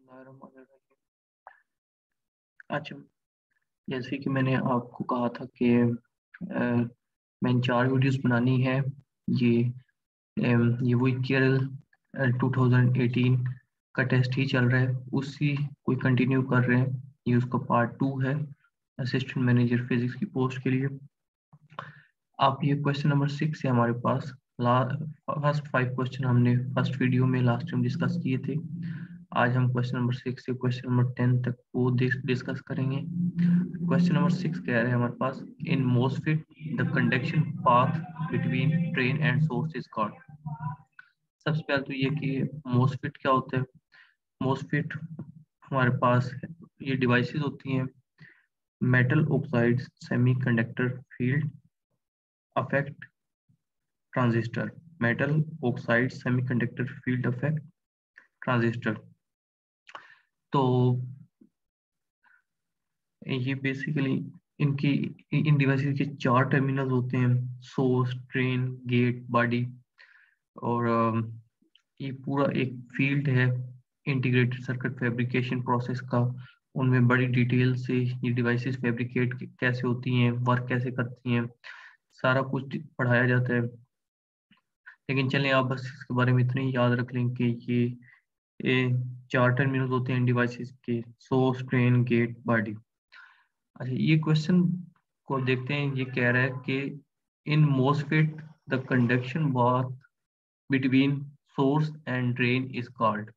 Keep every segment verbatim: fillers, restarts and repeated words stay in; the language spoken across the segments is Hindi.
बिस्मिल्लाहिर्रहमानिर्रहीम। अच्छा, जैसे कि मैंने आपको कहा था कि अ, मैंने चार वीडियोस बनानी है। ये अम, ये वही केरल टू थाउजेंड एटीन का टेस्ट ही चल रहा है, उसी कोई कंटिन्यू कर रहे हैं। ये उसका पार्ट टू है, असिस्टेंट मैनेजर फिजिक्स की पोस्ट के लिए। आप ये क्वेश्चन नंबर सिक्स है हमारे पास। फर्स्ट फाइव क्वेश्चन हमने फर्स्ट वीडियो में लास्ट टाइम डिस्कस किए थे। आज हम क्वेश्चन नंबर सिक्स से क्वेश्चन नंबर टेन तक वो डिस्कस करेंगे। क्वेश्चन नंबर सिक्स कह रहे हैं हमारे पास, in MOSFET the conduction path between drain and source is called. सबसे पहले तो ये कि मोसफेट क्या होता है। मोसफेट हमारे पास ये डिवाइसेस होती हैं, metal oxide semiconductor field effect transistor, metal oxide semiconductor field effect transistor. तो ये बेसिकली इनकी इन डिवाइसेस के चार टर्मिनल होते हैं, सोर्स, ड्रेन, गेट, बॉडी। और अम, ये पूरा एक फील्ड है इंटीग्रेटेड सर्किट फैब्रिकेशन प्रोसेस का। उनमें बड़ी डिटेल से ये डिवाइसेस फैब्रिकेट कैसे होती हैं, वर्क कैसे करती हैं, सारा कुछ पढ़ाया जाता है। लेकिन चलें, आप बस इसके बारे में इतना ही याद रख लें कि ये, ये चार टर्मिनल होते हैं डिवाइसेस के, सोर्स, ड्रेन, गेट, बॉडी। अच्छा, ये क्वेश्चन को देखते हैं। ये कह रहा है कि in MOSFET the conduction path between source and drain is called.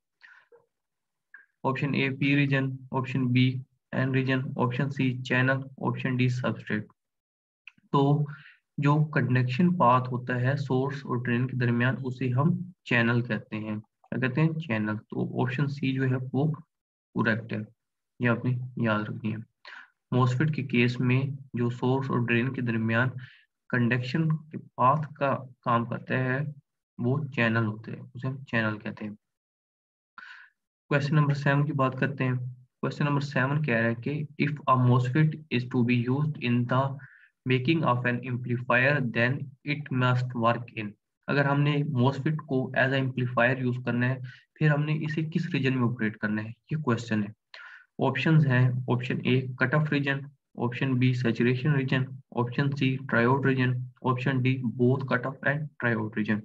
Option A P region, option B N region, option C channel, option D substrate. तो जो कंडक्शन पाथ होता है सोर्स और ड्रेन के दरमियान, उसे हम चैनल कहते हैं। क्या कहते हैं? चैनल। तो ऑप्शन सी जो है वो करेक्ट है, ये आपने याद रखनी है। मोसफेट के केस में जो सोर्स और ड्रेन के दरमियान कंडक्शन के पाथ का काम करता है वो चैनल होते हैं, उसे हम चैनल कहते हैं। क्वेश्चन नंबर सेवन की बात करते हैं। क्वेश्चन नंबर सेवन कह रहा है कि if a MOSFET is to be used in the making of an amplifier then it must work in. अगर हमने मोसफेट को एज ए एम्पलीफायर यूज करना है, फिर हमने इसे किस रीजन में ऑपरेट करना है, ये क्वेश्चन है। ऑप्शंस हैं, option A cut off region, option B saturation region, option C triode region, option D both cut off and triode region.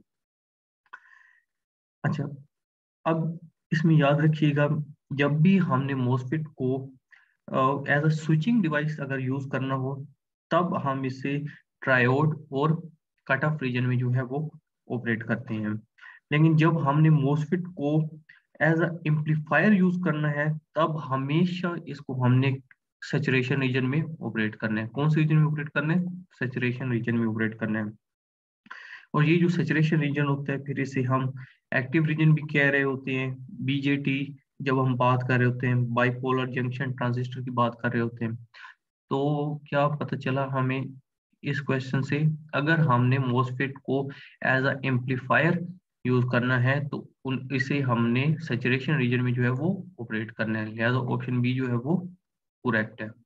अच्छा, अब इसमें याद रखिएगा, जब भी हमने मोसफेट को एज अ स्विचिंग डिवाइस अगर यूज करना हो, तब हम इसे ट्रायोड और कट ऑफ रीजन में जो है वो ऑपरेट करते हैं। लेकिन जब हमने मोसफेट को एज अ एम्पलीफायर यूज करना है, तब हमेशा इसको हमने सैचुरेशन रीजन में ऑपरेट करना है। कौन से रीजन में ऑपरेट करना है? सैचुरेशन रीजन में ऑपरेट करना है। और ये जो सैचुरेशन रीजन होता है, फिर इसे हम एक्टिव रीजन भी कह रहे होते हैं, बीजेटी। जब हम बात कर रहे होते हैं बाइपोलर जंक्शन ट्रांजिस्टर की बात कर रहे होते हैं, तो क्या पता चला हमें इस क्वेश्चन से, अगर हमने मोसफेट को एज अ एम्पलीफायर यूज करना है तो उन इसे हमने सैचुरेशन रीजन में जो है वो ऑपरेट करना है। लिहाजा ऑप्शन बी जो है वो करेक्ट है।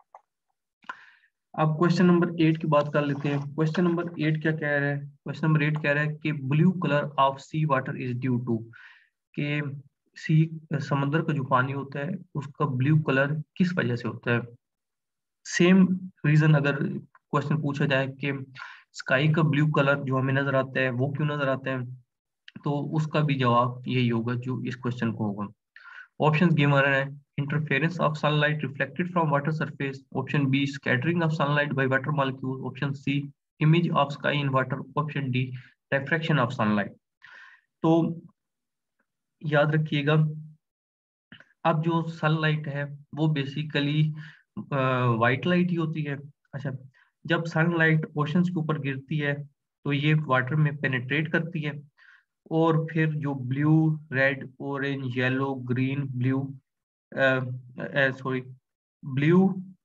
अब क्वेश्चन नंबर एट की बात कर लेते हैं। क्वेश्चन नंबर एट क्या कह रहा है? क्वेश्चन नंबर एट कह रहा है कि blue colour of sea water is due to, कि सी समंदर का जो पानी होता है उसका ब्लू कलर किस वजह से होता है। सेम रीजन अगर क्वेश्चन पूछा जाए कि स्काई का ब्लू कलर जो हमें नजर आता है वो क्यों नजर आता है, तो उसका भी जवाब यही होगा जो इस क्वेश्चन को होगा। ऑप्शंस गिवन है, interference of sunlight reflected from water surface, option B scattering of sunlight by water molecule, option C image of sky in water, option D refraction of sunlight. तो याद रखिएगा, अब जो सनलाइट है वो बेसिकली वाइट लाइट ही होती है। अच्छा, जब सनलाइट ओशंस के ऊपर गिरती है तो ये वाटर में पेनिट्रेट करती है, और फिर जो blue, red, orange, yellow, green, blue, sorry blue,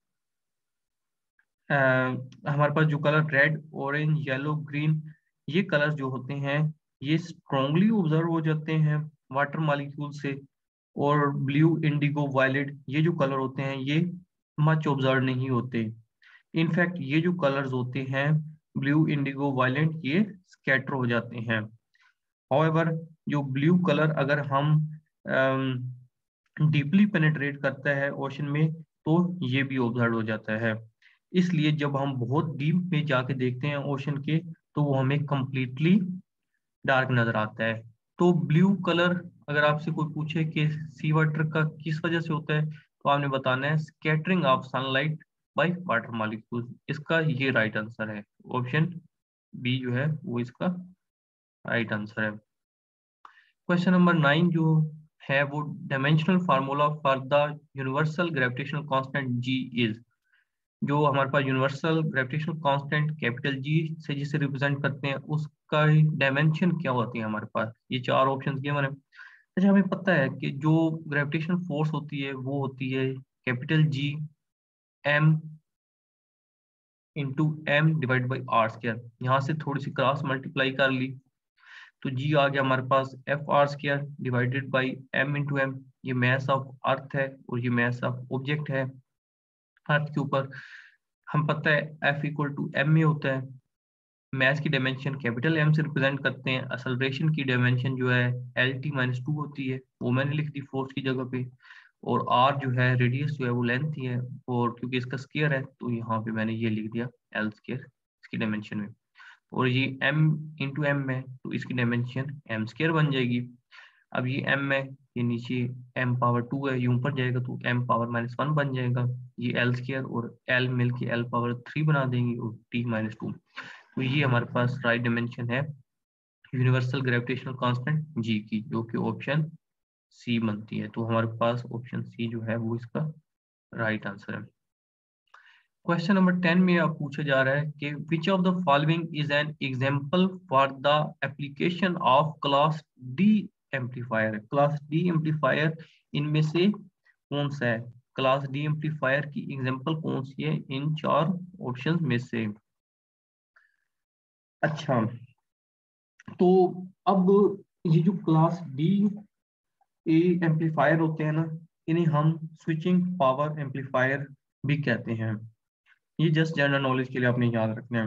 हमारे पास जो colour red, orange, yellow, green, ये कलर जो होते हैं ये स्ट्रॉन्गली ऑब्जर्व हो जाते हैं वाटर मॉलिक्यूल से। और ब्लू, इंडिगो, वायलेट, ये जो कलर होते हैं ये मच ऑब्जर्व नहीं होते। इनफैक्ट ये जो कलर्स होते हैं ब्लू, इंडिगो, वायलेट, ये स्कैटर हो जाते हैं। हाउएवर जो ब्लू कलर अगर हम डीपली पेनिट्रेट करता है ओशन में तो ये भी ऑब्जर्व हो जाता है। इसलिए जब हम बहुत डीप में जाके देखते हैं ओशन के तो वो हमें कंप्लीटली डार्क नजर आता है। तो ब्लू कलर अगर आपसे कोई पूछे कि सी वाटर का किस वजह से होता है तो आपने बताना है scattering of sunlight by water molecule. इसका ये राइट आंसर है, ऑप्शन बी जो है वो इसका राइट आंसर है। क्वेश्चन नंबर नाइन जो है वो dimensional formula for the universal gravitational constant G is. जो हमारे पास universal gravitational constant capital G से जिसे रिप्रेजेंट करते हैं उसका डायमेंशन क्या होती है हमारे पास, ये चार ऑप्शन दिए मैंने। अच्छा हमें पता है कि जो ग्रेविटेशनल फोर्स होती है वो होती है capital G M into M divide by R square. यहाँ से थोड़ी सी क्रॉस मल्टीप्लाई कर ली तो जी आ गया हमारे पास F R square divided by M into M. ये मैस ऑफ अर्थ है और ये मैस ऑफ ऑब्जेक्ट है अर्थ के ऊपर। हम पता है एफ इक्वल टू एम में होता है। मैस की डायमेंशन कैपिटल एम से रिप्रेजेंट करते हैं। एक्सेलरेशन की डायमेंशन जो है एल टी माइनस टू होती है, वो मैंने लिख दी फोर्स की जगह पे। और आर जो है रेडियस जो है वो लेंथ ही है, और क्योंकि इसका स्क्वायर है तो यहाँ पे मैंने ये लिख दिया एल स्क्वायर इसकी डायमेंशन में। और ये m इंटू एम है तो इसकी डायमेंशन एम स्क्वायर बन जाएगी। अब ये m है, ये नीचे m पावर टू है, ये ऊपर जाएगा तो m पावर माइनस वन बन जाएगा। ये एल स्क्वायर और l मिलके l पावर थ्री बना देंगे और t माइनस टू। तो ये हमारे पास राइट डायमेंशन है यूनिवर्सल ग्रेविटेशनल कांस्टेंट g की, जो कि ऑप्शन सी बनती है। तो हमारे पास ऑप्शन सी जो है वो इसका राइट आंसर है। क्वेश्चन नंबर टेन में आप पूछा जा रहा है कि which of the following is an example for the application of class D amplifier. Class D amplifier इनमें से कौन सा है? क्लास डी एम्पलीफायर की एग्जांपल कौन सी है इन चार ऑप्शंस में से? अच्छा, तो अब ये जो क्लास डी ए एम्पलीफायर होते हैं ना, इन्हें हम स्विचिंग पावर एम्पलीफायर भी कहते हैं। ये जस्ट जनरल नॉलेज के लिए आपने याद रखना है।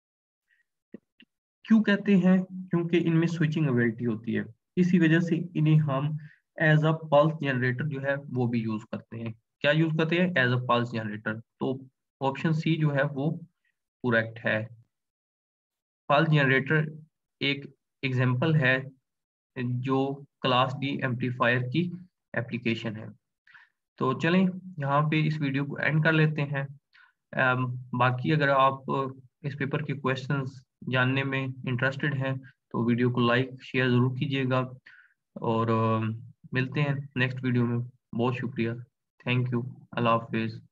क्यों कहते हैं? क्योंकि इनमें स्विचिंग एबिलिटी होती है, इसी वजह से इन्हें हम एज अ पल्स जनरेटर जो है वो भी यूज करते हैं। क्या यूज करते हैं? As a pulse generator. तो ऑप्शन सी जो है वो करेक्ट है। पल्स जनरेटर एक एग्जांपल है जो क्लास डी एम्पलीफायर की एप्लीकेशन है। तो चलें यहाँ पे इस वीडियो को एंड कर लेते हैं। um, बाकी अगर आप इस पेपर के क्वेश्चंस जानने में इंटरेस्टेड हैं तो वीडियो को लाइक शेयर ज़रूर कीजिएगा। और uh, मिलते हैं नेक्स्ट वीडियो में। बहुत शुक्रिया, थैंक यू, अल्लाह हाफिज़।